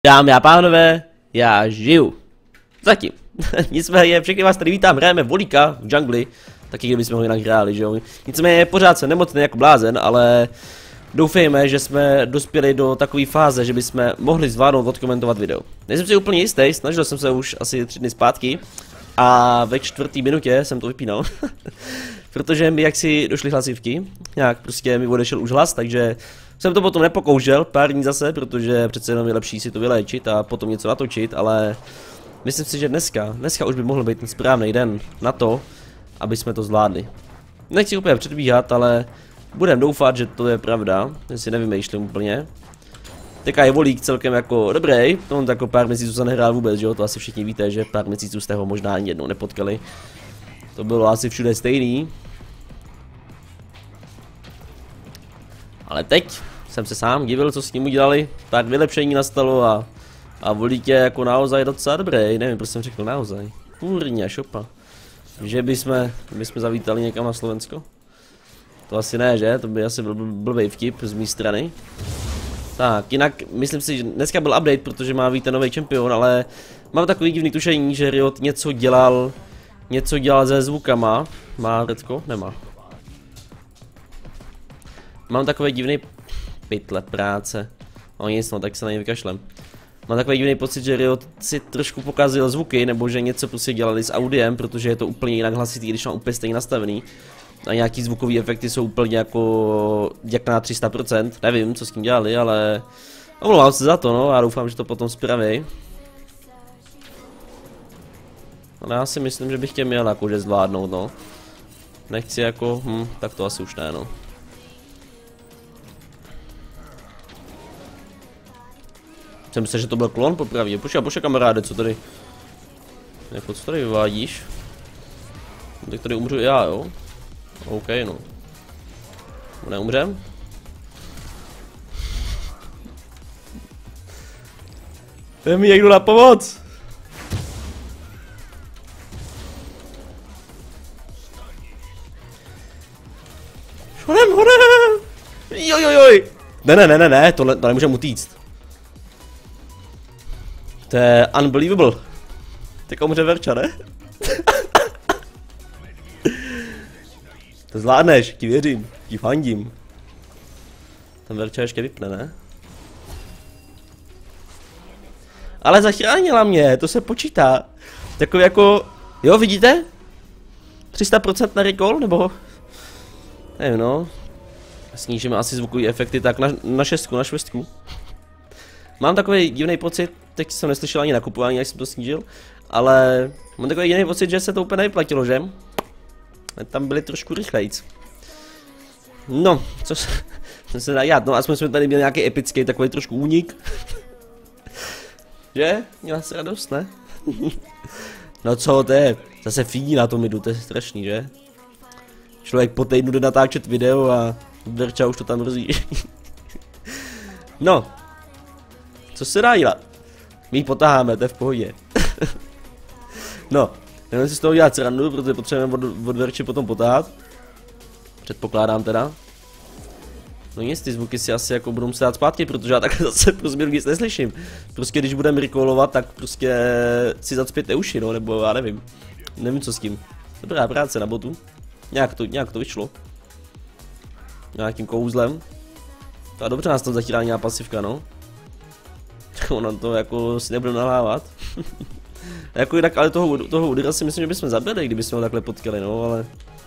Dámy a pánové, já žiju. Zatím. Nicméně všechny vás tady vítám, hrajeme volíka v džungli. Taky kdybychom ho jinak hráli, že jo. Nicméně pořád jsem nemocný jako blázen, ale doufejme, že jsme dospěli do takové fáze, že bychom mohli zvládnout odkomentovat video. Nejsem si úplně jistý, snažil jsem se už asi 3 dny zpátky a ve 4. minutě jsem to vypínal. Protože mi jaksi došly hlasivky, nějak prostě mi odešel už hlas, takže jsem to potom nepokoušel pár dní zase, protože přece jenom je lepší si to vyléčit a potom něco natočit, ale myslím si, že dneska už by mohl být ten správný den na to, aby jsme to zvládli. Nechci úplně předbíhat, ale budem doufat, že to je pravda, já si nevymýšlím úplně. Teďka je volík celkem jako dobrý, on jako pár měsíců se nehrál vůbec, že jo, to asi všichni víte, že pár měsíců jste ho možná ani jednou nepotkali. To bylo asi všude stejný. Ale teď jsem se sám divil, co s ním udělali, pár vylepšení nastalo a volík je jako naozaj docela dobrý, nevím, proč jsem řekl naozaj. Kurňa šopa. Že bychom zavítali někam na Slovensko? To asi ne, že? To by asi byl blbý vtip z mé strany. Tak, jinak myslím si, že dneska byl update, protože má víte nový čempion, ale mám takový divný tušení, že Riot něco dělal se zvukama. Má Redko? Nemá. Mám takový divný pytle práce. No nic, no tak se na něj vykašlem. Mám takový divný pocit, že Riot si trošku pokazil zvuky, nebo že něco prostě dělali s audiem, protože je to úplně jinak hlasitý, když mám úplně stejně nastavený. A nějaký zvukový efekty jsou úplně jako jak na 300%, nevím, co s tím dělali, ale omlouvám se za to, no, a doufám, že to potom spraví. Ale já si myslím, že bych tě měl jakože zvládnout, no. Nechci jako, tak to asi už ne, no. Jsem myslel, že to byl klon popravdě. Počkej kamaráde, co tady? Jako co tady vyvádíš? Tak tady umřu já, jo? OK, no. Neumřem? Jde mi někdo na pomoc! Honem! Jojojoj! Ne, to nemůžeme utíct. To je unbelievable. Teďka umře Verča, ne? To zvládneš, ti věřím, ti fandím. Ten Verča ještě vypne, ne? Ale zachránila mě, to se počítá. Takový jako, jo vidíte? 300% na recall, nebo? Nevím no. Snížíme asi zvukový efekty, tak na 6, na 6. Mám takový divný pocit, teď jsem neslyšel ani nakupování, jak jsem to snížil, ale mám takový jiný pocit, že se to úplně nevyplatilo, že? Tam byli trošku rychlejc. No, co se dá dělat, no aspoň jsme tady měli nějaký epický takový trošku únik. Že? Měla se radost, ne? No co to je? Zase fíní na tom midu, to je strašný, že? Člověk po týdnu jde natáčet video a Verča už to tam mrzí. No. Co se dá dělat? My ji potáháme, to je v pohodě. No, nevím si z toho dělat srandu, protože potřebujeme od Verči potom potáhat. Předpokládám teda. No nic, ty zvuky si asi jako budou muset dát zpátky, protože já takhle zase pro změnu nic neslyším. Prostě když budeme recallovat, tak prostě si zacpěte uši, no, nebo já nevím. Nevím co s tím. Dobrá práce na botu. Nějak to vyšlo. Nějakým kouzlem. A dobře nás tam zachrání nějaká pasivka, no. Ono to jako si nebudeme nahlávat. Jako jinak, ale toho Udira si myslím, že bychom zabili, kdybychom ho takhle potkali, no, ale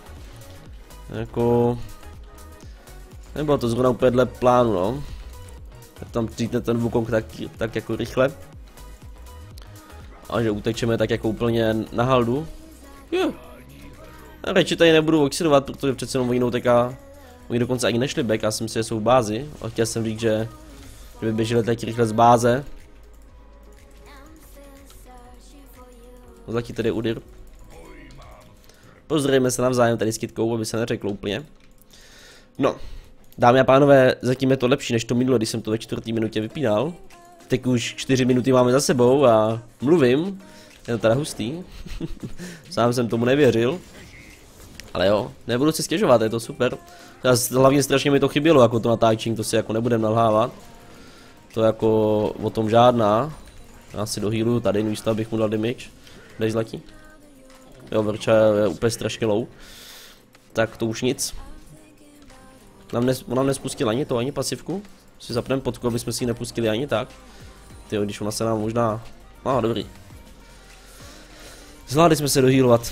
jako nebylo to zrovna úplně dle plánu, no. Tak tam přijde ten Wukong tak jako rychle. A že utečeme tak jako úplně na haldu. Jo. A radši tady nebudu oxidovat, protože přece jenom jinou teďka oni dokonce ani nešli back, já si myslím, že jsou v bázi. A chtěl jsem říct, že by běželi teď rychle z báze. Zatím tady Udyr. Pozdravíme se navzájem tady s Kytkou, aby se neřeklo úplně. No, dámy a pánové, zatím je to lepší než to minule, když jsem to ve 4. minutě vypínal. Teď už 4 minuty máme za sebou a mluvím. Je to teda hustý. Sám jsem tomu nevěřil. Ale jo, nebudu si stěžovat, je to super. Hlavně strašně mi to chybělo, jako to natáčení, to si jako nebudem nalhávat. To jako o tom žádná. Já si dohýluju tady, místo abych mu dal damage. Dej zlatí. Jo, Verča je úplně strašně low. Tak to už nic. Ona nespustila ani to, ani pasivku. Si zapneme podku, aby jsme si ji nepustili ani tak. Tyjo, když ona se nám možná... No, dobrý. Zvládli jsme se dohýlovat.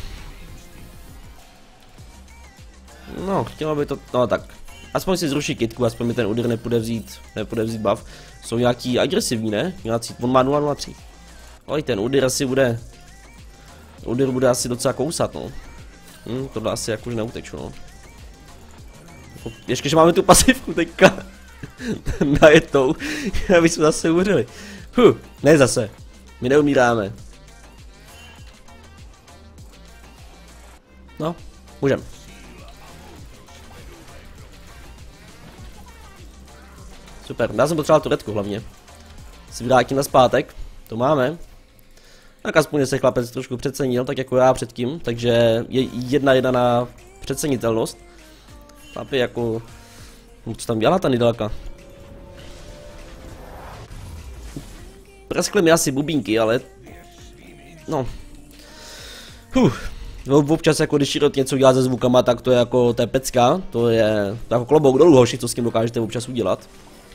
No, chtěla by to... No tak. Aspoň si zruší kitku, aspoň mi ten úder nepůjde vzít buff. Jsou nějaký agresivní, ne? Nějací, on má 0,03. Oj, ten úder asi bude... Úder bude asi docela kousat, no. Tohle asi jakož neuteču, no. Ještě, že máme tu pasivku teďka. Najetou. Aby jsme zase umřeli. Ne zase. My neumíráme. No, můžem. Super, já jsem potřeboval turetku hlavně. Si vrátím na zpátek, to máme. Tak aspoň se chlapec trošku přecenil, tak jako já předtím, takže je 1-1 na přecenitelnost. Chlapi jako... Co tam dělá ta Nidalka? Praskly mi asi bubínky, ale... No. Občas jako když Širot něco dělá se zvukama, tak to je jako pecka. To je jako klobouk dolů hoši, co s tím dokážete občas udělat.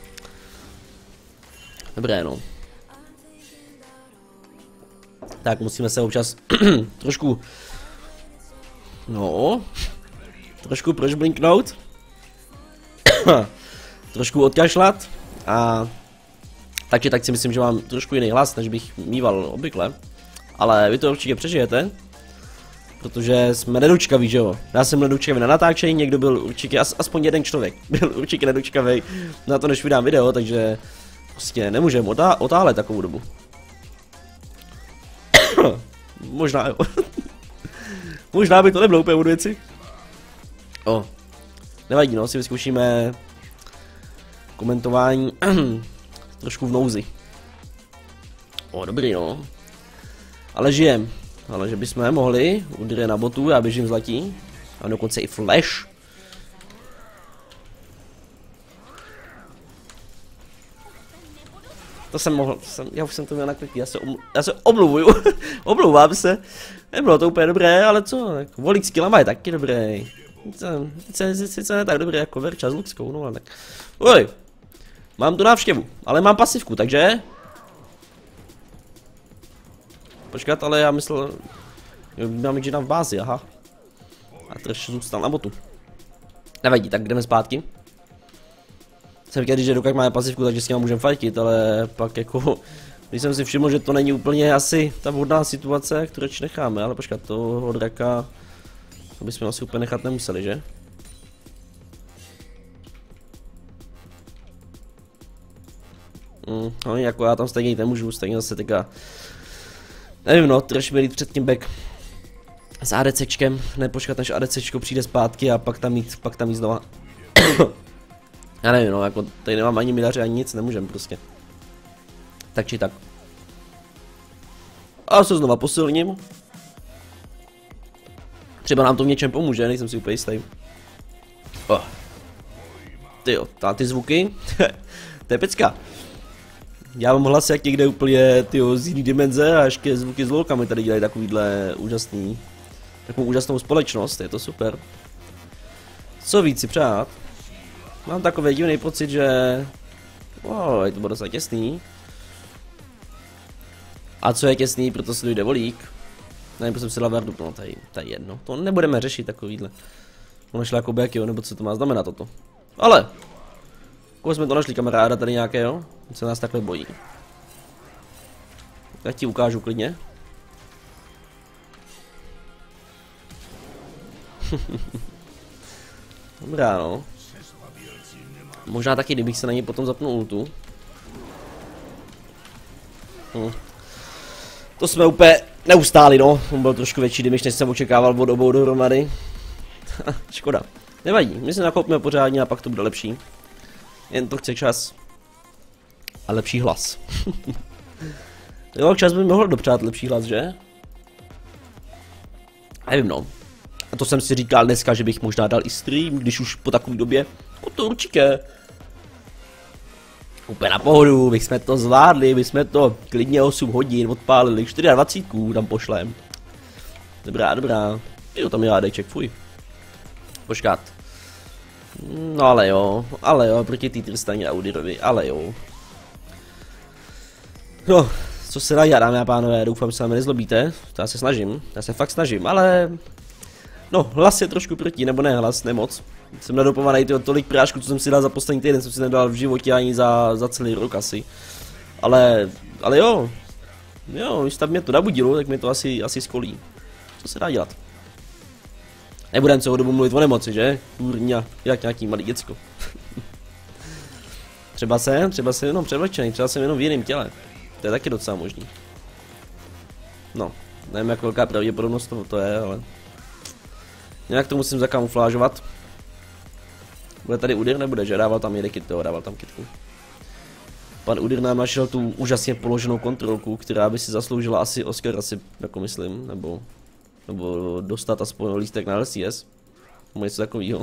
Dobré, no. Tak musíme se občas trošku... No... Trošku prožblinknout. Trošku odkašlat. A... Takže tak si myslím, že mám trošku jiný hlas, než bych mýval obvykle. Ale vy to určitě přežijete. Protože jsme nedočkaví, že jo? Já jsem nedočkavý na natáčení, někdo byl určitě, aspoň jeden člověk byl určitě nedočkavý na to, než vydám video, takže prostě nemůžeme otáhlet takovou dobu. Možná jo. Možná by to nebylo úplně od věci. Nevadí, no, si vyzkoušíme komentování trošku v nouzi. Dobrý, no. Ale žijem. Ale že bychom mohli, udře na botu, já běžím zlatí. A dokonce i flash. To jsem mohl, já už jsem to měl nakliký, já se omluvuju, omlouvám se. Nebylo to úplně dobré, ale co, jako Volík s killama je taky dobrý. Sice ne tak dobrý jako Verča s Luxkou, no ale tak. Oj, mám tu návštěvu, ale mám pasivku, takže... Počkat, ale já myslel... Mám Jina v bázi, aha. A Trash zůstal na botu. Nevadí, tak jdeme zpátky. Jsem chtěl, že dokud máme pasivku, takže s ním můžeme fightit, ale pak jako... Když jsem si všiml, že to není úplně asi ta vhodná situace, kterou necháme, ale počkat, toho draka... To bychom asi úplně nechat nemuseli, že? No jako já tam stejně jít nemůžu, stejně zase teďka... Nevím no, Trash měl jít před tím back s ADCčkem, nepočkat než ADCčko přijde zpátky a pak tam jít znova. Já nevím no, jako tady nemám ani midaře ani nic, nemůžem prostě. Tak či tak. A se znova posilním. Třeba nám to v něčem pomůže, nejsem si úplně jistý. Tyjo, ty zvuky, to je pecka. Já mám hlas jak někde úplně tyjo, z jiný dimenze a ještě zvuky s lolkami tady dělají takovýhle takovou úžasnou společnost, je to super. Co víc si přát? Mám takový divný pocit, že... Wow, je to bylo docela těsný. A co je těsný, proto se dojde Volík. Nevím, proč jsem si Lavardu, no tady jedno. To nebudeme řešit takovýhle. Ono šlo jako back, jo, nebo co to má znamenat toto. Ale! Koho jsme to našli, kamaráda tady nějakého? Co nás takhle bojí. Já ti ukážu klidně. Dobrá, no. Možná taky, kdybych se na něj potom zapnul ultu. To jsme úplně neustáli, no. On byl trošku větší damage, než jsem očekával od obou dohromady. Škoda. Nevadí, my se nakoupíme pořádně a pak to bude lepší. Jen to chce čas. A lepší hlas. Jo, čas by mohl dopřát lepší hlas, že? Nevím, no. A to jsem si říkal dneska, že bych možná dal i stream, když už po takové době. No to určitě. Úplně na pohodu, my jsme to zvládli, my jsme to klidně 8 hodin odpálili, 24 tam pošlem. Dobrá, dobrá. Jo, tam je ADček, fuj. Počkat. No ale jo, proti té Tristaně a Udyrovi, ale jo. No, co se dá dělat, dámy a pánové, doufám, že se na mě nezlobíte, já se fakt snažím, ale... No, hlas je trošku proti, nebo ne, hlas nemoc. Jsem nadopovaný tolik prášků, co jsem si dal za poslední týden, jsem si nedal v životě ani za celý rok asi. Ale jo, když tam mě to nabudilo, tak mě to asi skolí. Co se dá dělat? Nebudem celou dobu mluvit o nemoci, že? Kurňa, jak nějaký malý děcko. třeba jsem jenom převlečený, třeba jsem jenom v jiném těle. To je taky docela možný. No, nevím, jak velká pravděpodobnost to je, ale... Nějak to musím zakamuflážovat. Bude tady Udyr, nebude, že? Dával tam jeden kit, dával tam kitku. Pan Udyr nám našel tu úžasně položenou kontrolku, která by si zasloužila asi Oscar, jako myslím, nebo dostat aspoň lístek na LCS. Nebo něco takovýho.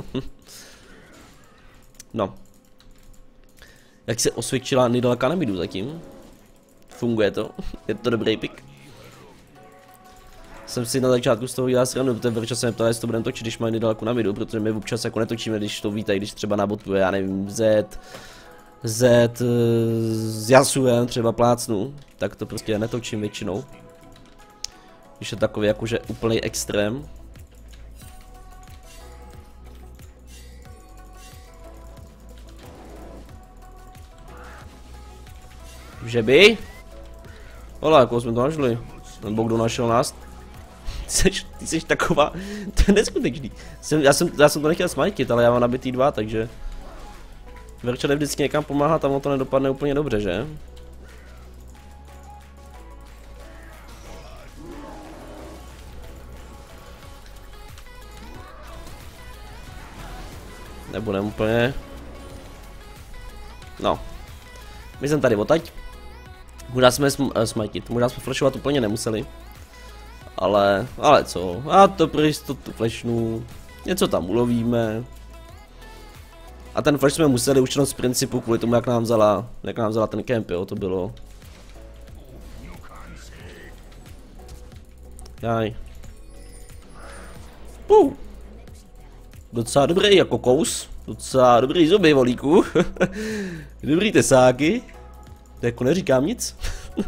No. Jak se osvědčila Nidalka na midu zatím? Funguje to? Je to dobrý pick? Jsem si na začátku z toho udělal srandu, protože Verča se mě ptala, jestli to budeme točit, když mají Nidalku na midu, protože my občas jako netočíme, když to víte, když třeba na botu, já nevím, Z s Yasuem třeba plácnu, tak to prostě netočím většinou. Když je takový jakože úplný extrém. Že by? Hola, jako jsme to našli. Nebo kdo našel nás? Ty jsi taková, to je neskutečný. Já jsem to nechtěl smajtit, ale já mám nabitý 2, takže... Verča jde vždycky někam pomáhat, tam to nedopadne úplně dobře, že? Nebudem úplně... No. My jsme tady odtaď. Možná jsme smajtit, možná jsme flashovat úplně nemuseli. Ale co? A to pro jistotu flashnu. Něco tam ulovíme. A ten flash jsme museli už jenom z principu kvůli tomu, jak nám vzala ten camp, jo, to bylo. Jaj. Docela dobrý jako kous. Docela dobrý zuby, volíku. Dobrý tesáky. To jako neříkám nic.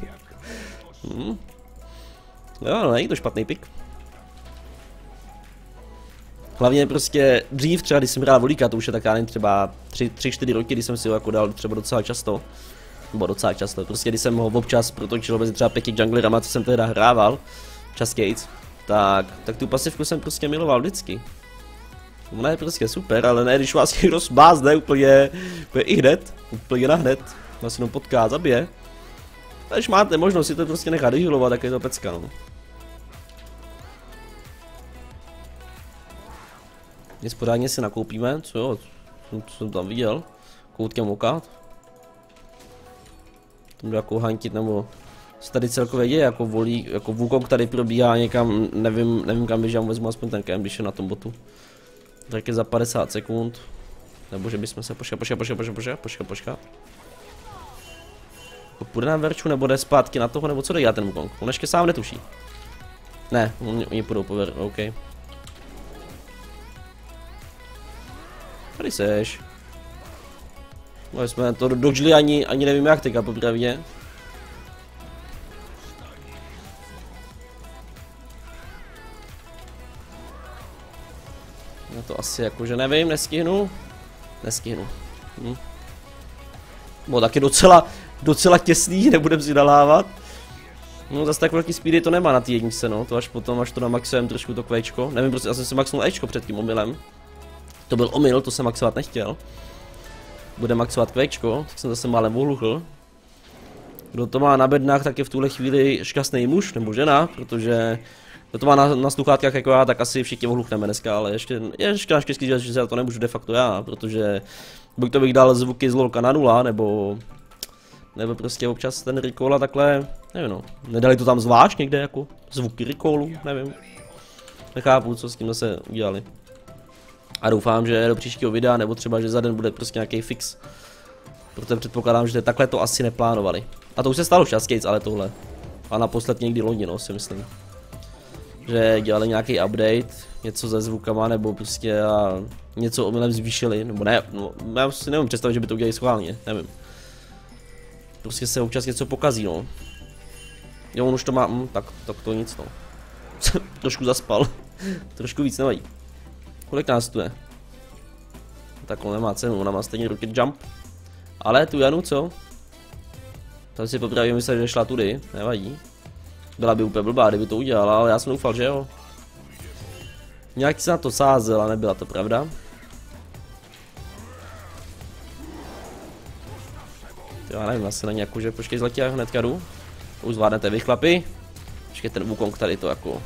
Jo, no, není to špatný pick. Hlavně prostě dřív třeba, když jsem hrál volíka, to už je tak já nevím, třeba 3-4 roky, kdy jsem si ho jako dal třeba docela často. Nebo docela často, prostě když jsem ho občas protočil mezi třeba 5 junglerama, co jsem teda hrával, častějc, tak tu pasivku jsem prostě miloval vždycky. Ona je prostě super, ale ne, když vás někdo zbázne úplně i hned, úplně nahned, vás jenom potká, zabije. A když máte možnost si to prostě nechat vyžilovat, tak je to pecka, no. Nic pořádně si nakoupíme, co jo, co jsem tam viděl, koutkem oka. Tam jdu jako hantit, nebo se tady celkově děje, jako volí, jako Wukong tady probíhá někam, nevím kam běžím, vezmu aspoň ten camp, když je na tom botu. Tak je za 50 sekund, nebo že bychom se počkat. Půjde na Verču, nebo jde zpátky na toho, nebo co dělá ten Wukong? On ještě sám netuší. Ne, oni půjdou po Ver, OK. Tady seš. No, jsme to dodžili ani nevím jak teďka popravdě. No to asi jakože nevím, nestihnu. Bylo taky docela těsný, nebudem si nalávat. No zase tak velký speedy to nemá na té jedničce, no, to až potom, až to namaxujeme trošku to kvéčko. Nevím, prostě já jsem si maxnul Ečko před tím omylem. To byl omyl, to jsem maxovat nechtěl. Bude maxovat kvéčko, tak jsem zase málem ohluchl. Kdo to má na bednách, tak je v tuhle chvíli šťastný muž nebo žena, protože kdo to má na sluchátkách jako já, tak asi všichni ohluchneme dneska, ale ještě naštěstí, že za to nemůžu de facto já, protože buď to bych dal zvuky z LOLka na 0, nebo prostě občas ten recall a takhle, nevím no, nedali to tam zvlášť někde jako zvuky recallu, nevím. Nechápu, co s tím zase udělali. A doufám, že do příštího videa, nebo třeba, že za den bude prostě nějaký fix Protože předpokládám, že takhle to asi neplánovali. A to už se stalo Shadowscapes, ale tohle. A naposled někdy loni, no, si myslím. Že dělali nějaký update, něco se zvukama, nebo prostě a něco omylem zvýšili, nebo ne, no, já si nevím představit, že by to udělali schválně, nevím. Prostě se občas něco pokazí, no. Jo, on už to má, tak to nic, no. Trošku zaspal, trošku víc nevadí. Kolik nás tu je? Takhle nemá cenu, ona má stejně rocket jump. Ale tu Janu, co? Tady si popravím, myslím, že šla tudy, nevadí. Byla by úplně blbá, kdyby to udělala, ale já jsem doufal, že jo. Nějak se na to sázel a nebyla to pravda. Já nevím, asi na nějakou, že počkej zlatí, já hnedka jdu. Už zvládnete vy chlapi. Počkej, ten Wukong tady to jako.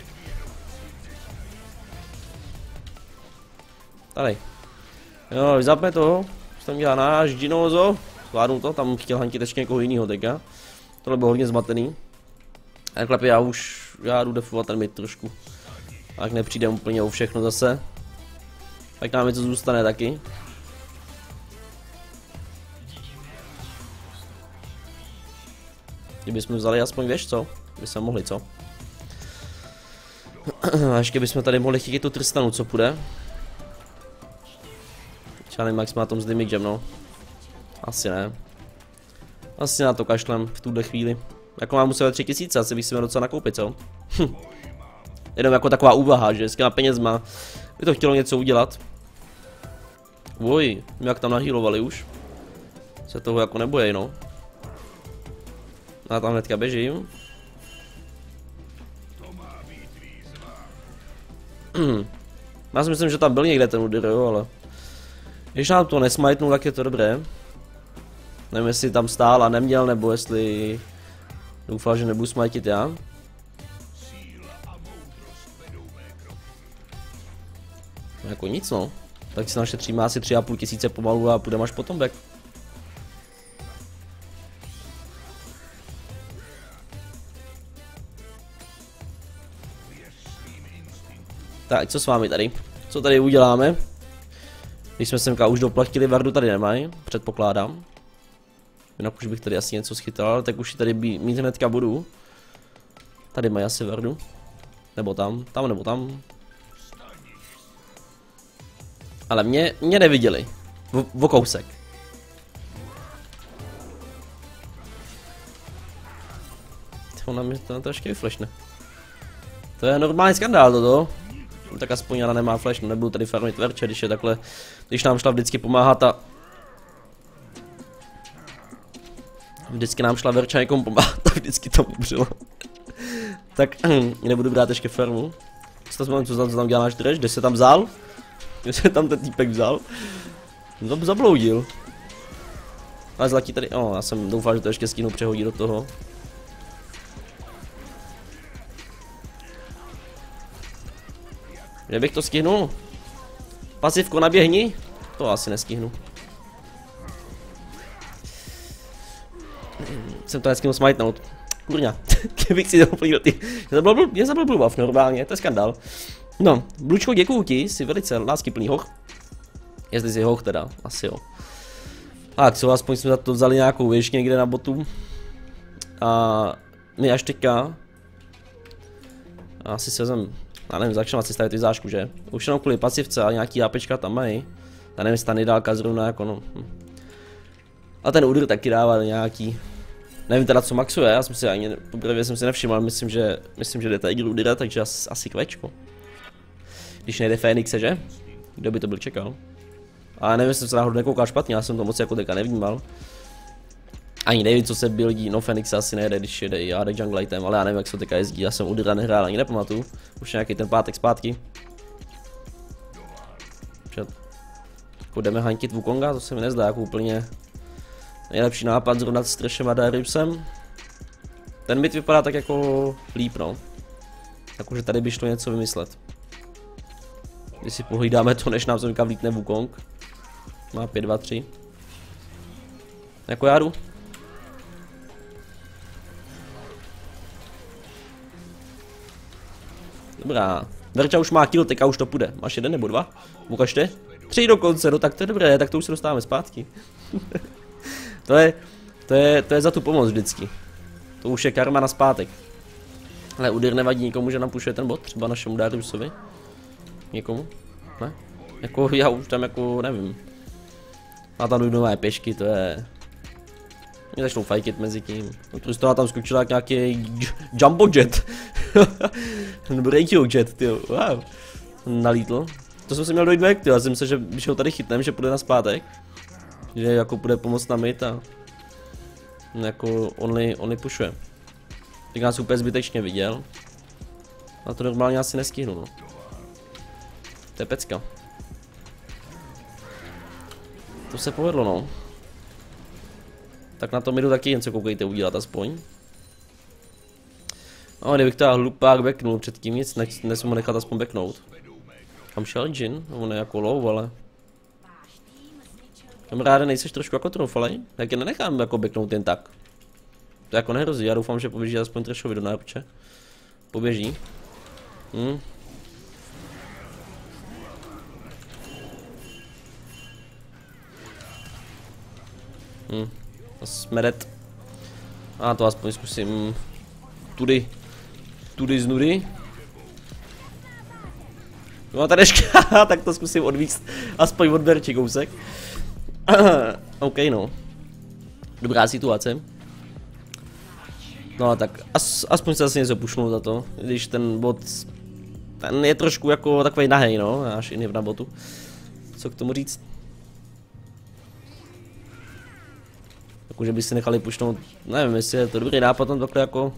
Tady. Jo, zapne to. Co tam dělá náš Dinozo? Zvládnu to, tam chtěl hantit ještě někoho jiného teďka. Tohle bylo hodně zmatený. A chlapi, já jdu defovat ten mid trošku. Tak nepřijde úplně o všechno zase. Tak nám něco zůstane taky. Kdybychom vzali aspoň věž, co? Bychom mohli, co? A ještě bychom tady mohli chytit tu Tristanu, co půjde. Já nevím, jak jsme na tom s damagem, no. Asi ne. Asi na to kašlem v tuhle chvíli. Jako mám musel 3000, asi bych si měl docela nakoupit, co? Jenom jako taková úvaha, že s těma penězma by to chtělo něco udělat. Oj, jak tam nahýlovali už. Se toho jako nebojej, no. Já tam hnedka běžím. Já si myslím, že tam byl někde ten úder, jo, ale... Když nám to nesmajtnul, tak je to dobré. Nevím, jestli tam stál a neměl, nebo jestli... Doufal, že nebudu smajtit já. Jako nic, no. Tak si našetříme asi 3500 pomalu a půjdeme až potom back. Tak, co s vámi tady? Co tady uděláme? Když jsme semka už doplatili, Vardu tady nemají, předpokládám. Jinak už bych tady asi něco schytal, tak už ji tady mít hnedka budu. Tady mají asi Vardu. Nebo tam nebo tam. Ale mě neviděli. O kousek. Ona mi to trošku vyflashne. To je normální skandál toto. Tak aspoň ona nemá flash, no nebudu tady farmit verče, když je takhle, když nám šla vždycky pomáhat a... Vždycky nám šla verča někomu pomáhat a vždycky to umřelo. Tak nebudu brát ještě farmu. Co tam dělá náš trash, kde se tam vzal? Kde se tam ten týpek vzal? Zabloudil. Ale zlatí tady, já jsem doufal, že to ještě stínu přehodí do toho. Že bych to stihnul? Pasivko naběhni? To asi nestihnu. Jsem to nestihnul smajtnout. Kurňa, kdybych si to plnil ty. Mě zabil buff normálně, to je skandál. No, Blučko, děkuju ti, jsi velice láskyplný hoch. Jestli jsi hoch teda, asi jo. Tak, co aspoň jsme za to vzali nějakou věž někde na botu. A my až teďka. Asi se vezem. Já nevím, začneme si stavit zášku, že? Už jenom kvůli pasivce a nějaký APčka tam mají. Já nevím, jestli ta nedálka zrovna jako no. A ten úder taky dává nějaký. Nevím teda co maxuje, já jsem si ani poprvé jsem si nevšiml, ale myslím, že jde tady údera, takže asi kvečko. Když nejde Fénixe, že? Kdo by to byl čekal? Ale nevím, jestli jsem se náhodou nekoukal špatně, já jsem to moc jako teďka nevnímal. Ani nevím, co se buildí, no Fénix asi nejde, když jede i AD Junglightem, ale já nevím, jak se teďka jezdí, já jsem Udira nehrál, ani nepamatuju. Už nějaký ten pátek zpátky. Jako jdeme hantit Wukonga, to se mi nezdá jako úplně nejlepší nápad zrovna s Trashem a Dariusem. Ten mid vypadá tak jako líp, no. Jakože tady by šlo něco vymyslet. Když si pohlídáme to, než nám zemka vlítne Wukong. Má 5, 2, 3. Jako já jdu. Dobrá. Verča už má kill, teďka už to půjde. Máš 1 nebo 2? Ukažte. 3 dokonce, no tak to je dobré, tak to už se dostáváme zpátky. To je za tu pomoc vždycky. To už je karma na zpátek. Ale úder nevadí nikomu, že napušuje ten bot, třeba našemu Dariusovi. Někomu? Ne? Jako já už tam jako nevím. A tam jdou nové pěšky, to je... Mě začnou fajkit mezi tím. Tu z toho tam skočila jak nějaký jumbo jet. Nebo radio jet, tyjo, wow. Nalítl. To jsem se měl dojít back, tyjo, já jsem myslel, že když ho tady chytnem, že půjde na zpátek. Že jako půjde pomoct na mid a... Jako only pushuje. Tak nás úplně zbytečně viděl. A to normálně asi nestihnu, no. To je pecka. To se povedlo, no. Tak na to midu taky jen co koukejte udělat aspoň. No, kdybych to hlupák backnul předtím nic, nesmím ho nechat aspoň backnout. Kam šel Jin? On je jako low, ale... Kamaráde, nejseš trošku jako troufalej? Jak je nenechám jako backnout jen tak. To jako nehrozí, já doufám, že poběží aspoň Trashovi do náruče. Poběží. Smeret. A to aspoň zkusím. Tudy z nudy. No tady ještě, tak to zkusím odvíct. Aspoň od Berči kousek. OK, no. Dobrá situace. No tak aspoň se asi něco pušnu za to. Když ten bot, ten je trošku jako takovej nahej, no. Až jiný na botu. Co k tomu říct? Že by si nechali pušnout, nevím, jestli je to dobrý nápad tam takhle jako...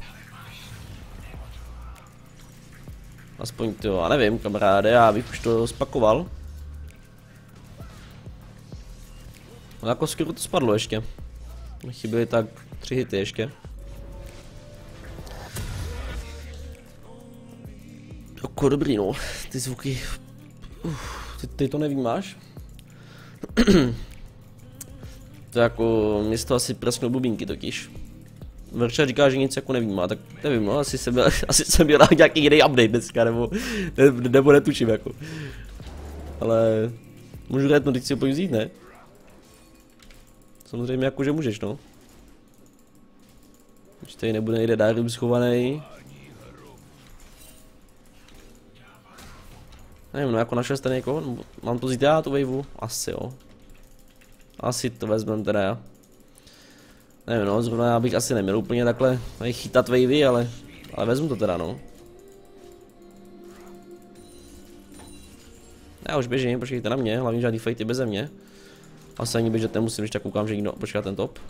Aspoň to, já nevím, kamaráde, já bych už to spakoval. No jako skoro to spadlo ještě. Chyběly tak 3 hity ještě. Jako dobrý, no, ty zvuky... Ty to nevnímáš? To jako, mě to asi prasknou bubínky totiž. Verča říká, že nic jako nevím, tak nevím, no, asi jsem měl nějaký jiný update dneska, nebo netuším jako. Ale, můžu retnout, teď si ho pojď vzít, ne? Samozřejmě jako, že můžeš, no. Už tady nebude někde Darius schovaný. Nevím, no, jako našel jste někoho, mám to vzít já, tu waveu? Asi jo. Asi to vezmem teda já. Nevím, no, zrovna já bych asi neměl úplně takhle chytat wavy, ale vezmu to teda, no. Já už běžím, počkejte na mě, hlavně žádný fighty beze mě. Asi ani běžet nemusím, když tak koukám, že někdo počká ten top.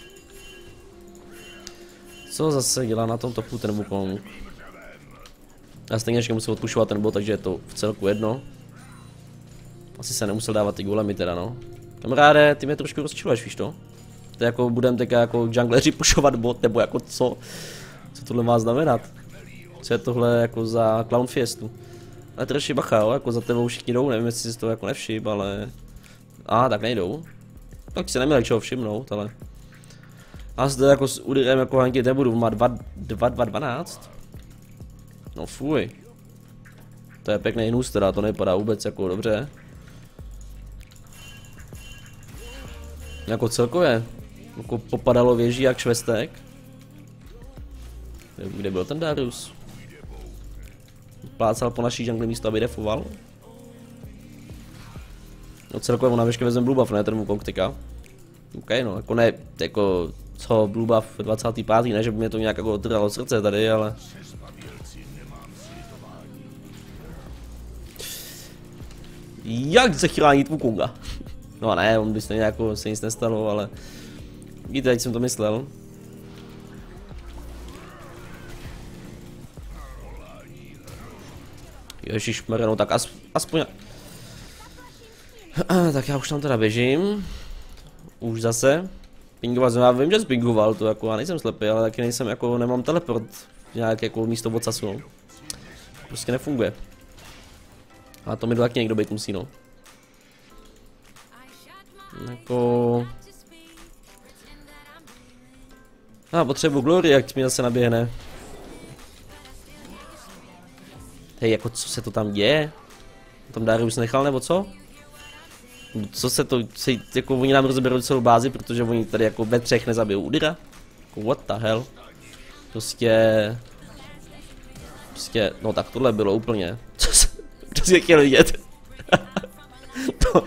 Co zase dělá na tom topu ten Wukong? Já stejně ještě musel odpušovat ten bot, takže je to v celku jedno. Asi se nemusel dávat ty golemy teda, no. Kamaráde, ty mě trošku rozčiluješ, víš to? To jako budeme teďka jako jungleri pušovat bot, nebo jako co? Co tohle má znamenat? Co je tohle jako za clown fiestu? Ale troši bacha, jo, jako za tebou všichni jdou, nevím jestli si to jako nevšim, ale... tak nejdou. Tak si neměl čeho všimnout, ale... A zde jako s úderem jako hanky nebudu, má 2-2-12. No fuj. To je pěkný hnus teda, to nevypadá vůbec jako dobře. Jako celkově, jako popadalo věží jak švestek. Kde byl ten Darius? Plácal po naší jungli místo, aby defoval. No celkově ona ještě vezem blue buff, ne ten Wukong teďka. OK, no, jako ne, jako co blue buff 25. ne, že by mě to nějak jako trhalo srdce tady, ale... Jak se chránit Wukonga? No ne, on by stejně jako se nic nestalo, ale... Víte, jak jsem to myslel. Ježišmarja, no tak aspoň... Tak já už tam teda běžím. Už zase. Pingovat jsem, já vím, že spingoval, to jako já nejsem slepý, ale taky nejsem jako, nemám teleport nějak jako místo od casu. Prostě nefunguje. A to mi to taky někdo být musí, no. Jako... potřebuji glory, jak mi zase naběhne. Hej, jako co se to tam děje? Tam Darius nechal nebo co? Co se to, jako oni nám rozeberou celou bázi, protože oni tady jako ve třech nezabijou Udira. Jako what the hell. Prostě, no tak tohle bylo úplně, co jsi chtěl vidět. To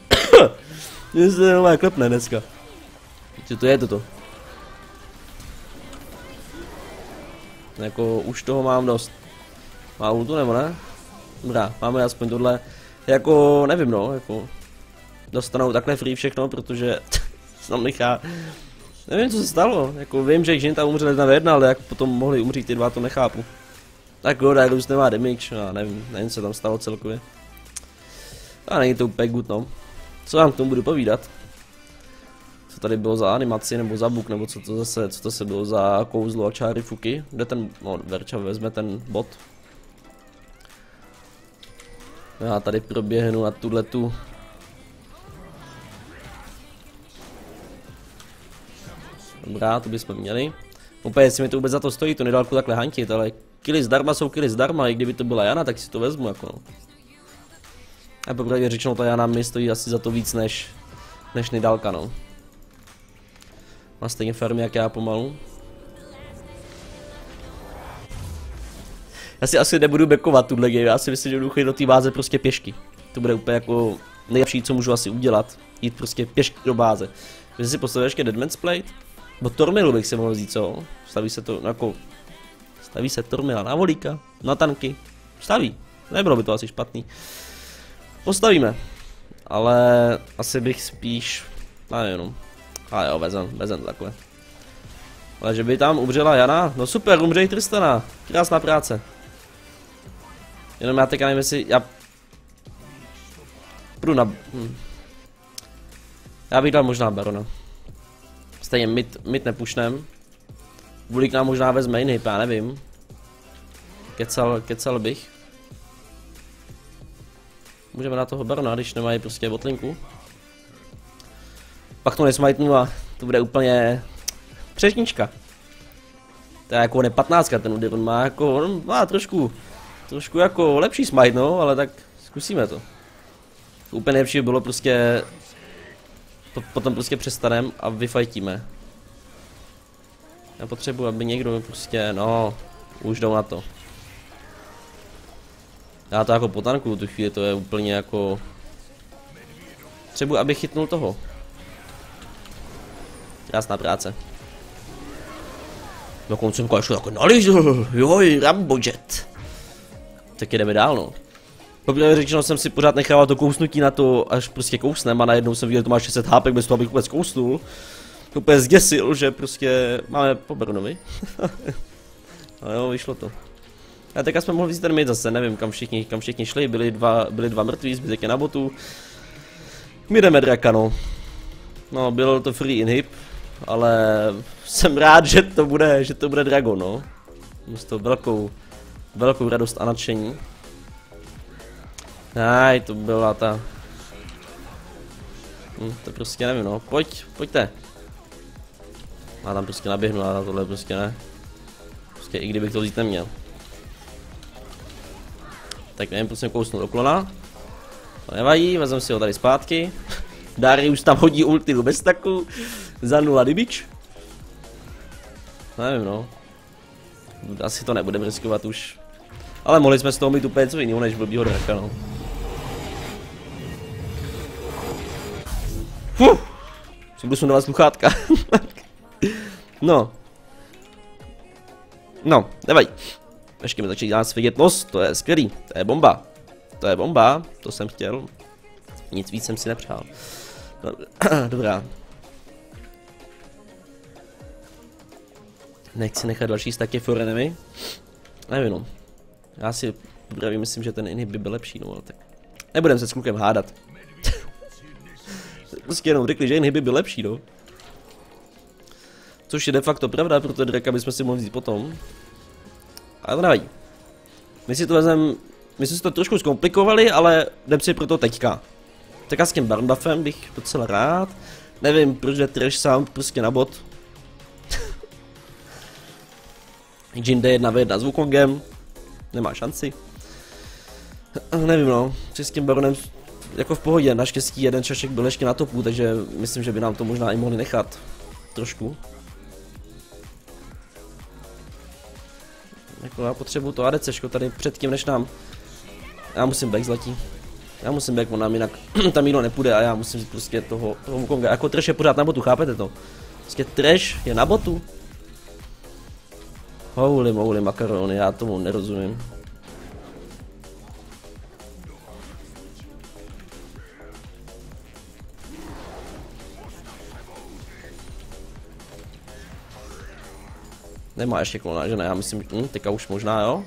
se normálně klepne dneska. Co to je toto? Jako už toho mám dost. Má ultu nebo ne? Dobrá, máme aspoň tohle. Jako nevím no, jako dostanou takhle free všechno, protože se tam nechá. Nevím co se stalo, jako vím, že Xin tam umřel 1v1, ale jak potom mohli umřít ty dva, to nechápu. Tak jo, Darius nemá damage, a nevím co tam stalo celkově. A není to úplně good no. Co vám k tomu budu povídat? Co tady bylo za animaci, nebo za bug, nebo co to zase bylo za kouzlo a čáry fuky? Kde ten, no Verča vezme ten bot. Já tady proběhnu na tuhletu. Dobrá, to bychom měli. Úplně, jestli mi to vůbec za to stojí, to nedálku takhle hantit, ale killy zdarma jsou killy zdarma, i kdyby to byla Jana, tak si to vezmu jako no. A popravdě řečeno, ta Jana mi stojí asi za to víc než Nidalka no. Má stejně farmy jak já pomalu. Já si asi nebudu backovat tuhle game, já si myslím, že budu chodit do té báze prostě pěšky. To bude úplně jako nejlepší, co můžu asi udělat. Jít prostě pěšky do báze. Když si postavil ještě Deadman's Plate, bo Tormilu bych si mohl vzít, co? Staví se to jako... Staví se Tormila na volíka, na tanky. Staví, nebylo by to asi špatný. Postavíme. Ale asi bych spíš... nevím. A jo, vezem takhle. Ale že by tam umřela Jana, no super, umřej Tristana. Krásná práce. Jenom já teďka nevím, jestli já... Půjdu na... Já bych dal možná Barona. Stejně mid nepušnem. Vulík nám možná vezme inhib, já nevím. Kecal bych. Můžeme na toho Barona, když nemají prostě botlinku. Pak to nesmajtnu a to bude úplně... Přešnička. To je jako ne 15, ten Udyr, on má jako, on má trošku jako lepší smite, no, ale tak zkusíme to. Úplně nejlepší bylo prostě, potom prostě přestanem a vyfajtíme. Já potřebuji, aby někdo prostě, no, už jdou na to. Já to jako potankuju tu chvíli, to je úplně jako... Potřebuji, aby chytnul toho. Krásná práce. Dokonce jsem kašlu jako nalízl, joj, Rambojet. Tak jdeme dál, no. Poprvé řečeno jsem si pořád nechával to kousnutí na to, až prostě kousnem a najednou jsem viděl, že to má 600 HP bez toho, abych vůbec kousnul. To úplně zděsil, že prostě máme po Baronovi. No jo, vyšlo to. A teďka jsme mohli vzít ten mid zase, nevím kam všichni šli, byli dva mrtví, zbytek je na botu. My jdeme draka, no. No, bylo to free inhib, ale jsem rád, že to bude Dragon, no. Mám z toho velkou radost a nadšení. Aj, to byla ta... to prostě nevím, no. Pojďte. Já tam prostě naběhnu a tohle prostě ne. Prostě i kdybych to vzít neměl. Tak nevím, prostě kousnu do klona. To nevadí, vezmeme si ho tady zpátky. Darius tam hodí ulti do beztaku. Za 0 damage. Nevím, no. Asi to nebudeme riskovat už. Ale mohli jsme z toho mít úplně něco jiného než blbýho draka, no. Jsem budu sundovat sluchátka. No. No, nevadí. Ještě mi začít dělat svědět nos, to je skvělý, to je bomba. To je bomba, to jsem chtěl. Nic víc jsem si nepřál. Dobrá. Nechci nechat další staky for enemy. Nevím, no. Já si právě myslím, že ten inhib by byl lepší, no ale tak. Nebudem se s klukem hádat. Prostě jenom řekli, že inhib by byl lepší, no. Což je de facto pravda, protože draka bychom si mohli vzít potom. Ale to nevadí. My si to trošku zkomplikovali, ale jdem si proto teďka. Teďka s tím Baron buffem bych docela rád. Nevím, proč jde Trash sám prostě na bot. Jin jde 1v1 s Wukongem. Nemá šanci. Nevím, no, s tím Baronem jako v pohodě, naštěstí jeden čašek byl ještě na topu, takže myslím, že by nám to možná i mohli nechat. Trošku. Jako já potřebuju to ADCčko tady předtím, než nám... Já musím back zlatí. Já musím back, on nám jinak tam jídlo nepůjde a já musím prostě toho Wukonga. Jako trash je pořád na botu, chápete to? Prostě trash je na botu. Holy makarony, já tomu nerozumím. Nemá ještě klona, že ne? Já myslím, teďka už možná, jo?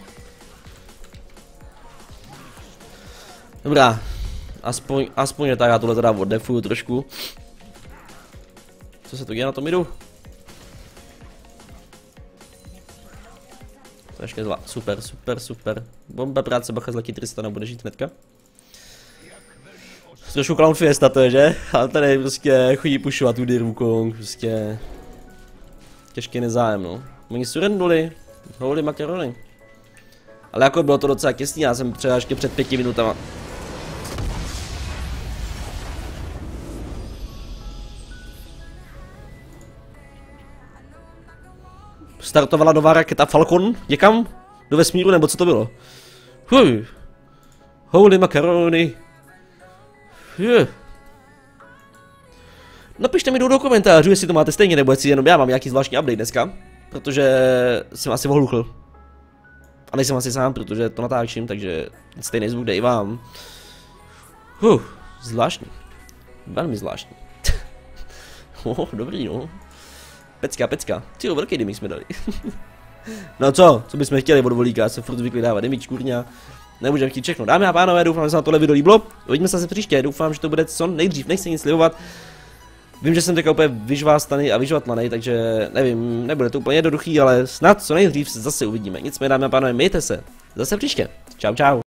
Dobrá. Aspoň je tak, já tohle teda oddefuju trošku. Co se to děje na tom midu? To ještě zlá. Super. Bomba práce, bacha zlatí Tristana, bude žít hnedka. Trošku clown fiesta to je, že? Ale tady prostě chodí pušovat tudy Wukong, prostě... Těžký nezájem, no. Oni surrenduli, holy makarony. Ale jako bylo to docela těsný, já jsem třeba ještě před 5 minutama. Startovala nová raketa Falcon, někam? Do vesmíru, nebo co to bylo? Holy makarony. Napište mi do komentářů, jestli to máte stejně, nebo jestli jenom já mám nějaký zvláštní update dneska. Protože jsem asi ohluchl. A nejsem asi sám, protože to natáčím, takže stejný zvuk dej vám. Zvláštní. Velmi zvláštní. Dobrý, no. Pecka. Tyjo, velký damage jsme dali. No co bychom chtěli od volíka, se furt zvykli dávat damage, kurňa. Nemůžeme chtít všechno. Dámy a pánové, doufám, že se na tohle video líbilo. Uvidíme se zase příště, doufám, že to bude co nejdřív, nechci nic slibovat. Vím, že jsem teďka úplně vyžvástaný a vyžvatlaný, takže nevím, nebude to úplně jednoduchý, ale snad co nejdřív se zase uvidíme. Nicméně, dámy a pánové, mějte se. Zase příště. Čau.